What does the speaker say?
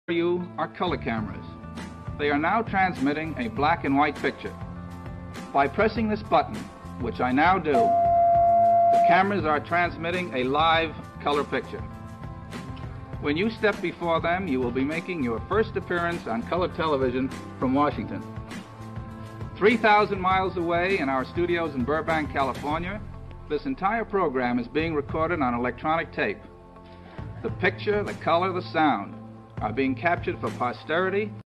you are color cameras. They are now transmitting a black and white picture. By pressing this button, which I now do, the cameras are transmitting a live color picture. When you step before them, you will be making your first appearance on color television from Washington. 3,000 miles away in our studios in Burbank, California, this entire program is being recorded on electronic tape. The picture, the color, the sound are being captured for posterity